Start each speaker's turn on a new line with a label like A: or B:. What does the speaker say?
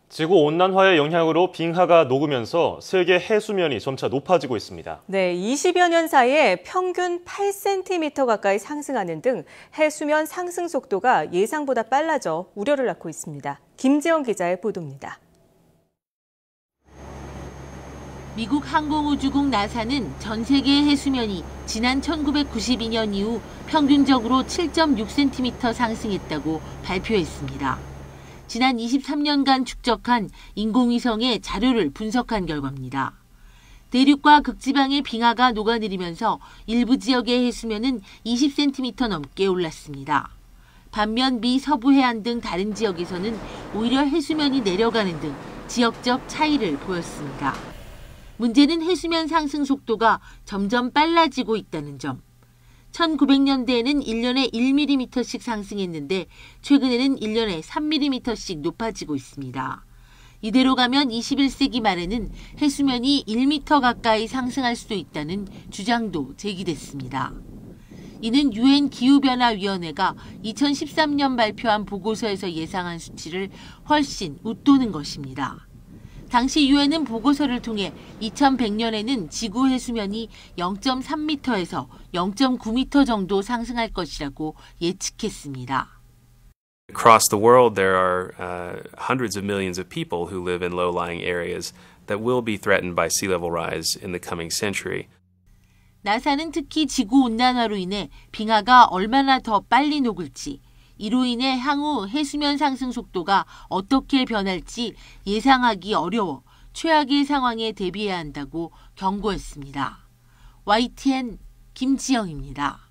A: 지구온난화의 영향으로 빙하가 녹으면서 세계 해수면이 점차 높아지고 있습니다.
B: 네, 20여 년 사이에 평균 8cm 가까이 상승하는 등 해수면 상승 속도가 예상보다 빨라져 우려를 낳고 있습니다. 김지영 기자의 보도입니다.
C: 미국 항공우주국 나사는 전 세계 해수면이 지난 1992년 이후 평균적으로 7.6cm 상승했다고 발표했습니다. 지난 23년간 축적한 인공위성의 자료를 분석한 결과입니다. 대륙과 극지방의 빙하가 녹아내리면서 일부 지역의 해수면은 20cm 넘게 올랐습니다. 반면 미 서부 해안 등 다른 지역에서는 오히려 해수면이 내려가는 등 지역적 차이를 보였습니다. 문제는 해수면 상승 속도가 점점 빨라지고 있다는 점. 1900년대에는 1년에 1mm씩 상승했는데 최근에는 1년에 3mm씩 높아지고 있습니다. 이대로 가면 21세기 말에는 해수면이 1m 가까이 상승할 수도 있다는 주장도 제기됐습니다. 이는 유엔 기후변화위원회가 2013년 발표한 보고서에서 예상한 수치를 훨씬 웃도는 것입니다. 당시 유엔은 보고서를 통해 2100년에는 지구 해수면이 0.3m에서 0.9m 정도 상승할 것이라고 예측했습니다.
D: Across the world, there are hundreds of millions of people who live in low-lying areas that will be threatened by sea level rise in the coming century.
C: 나사는 특히 지구온난화로 인해 빙하가 얼마나 더 빨리 녹을지, 이로 인해 향후 해수면 상승 속도가 어떻게 변할지 예상하기 어려워 최악의 상황에 대비해야 한다고 경고했습니다. YTN 김지영입니다.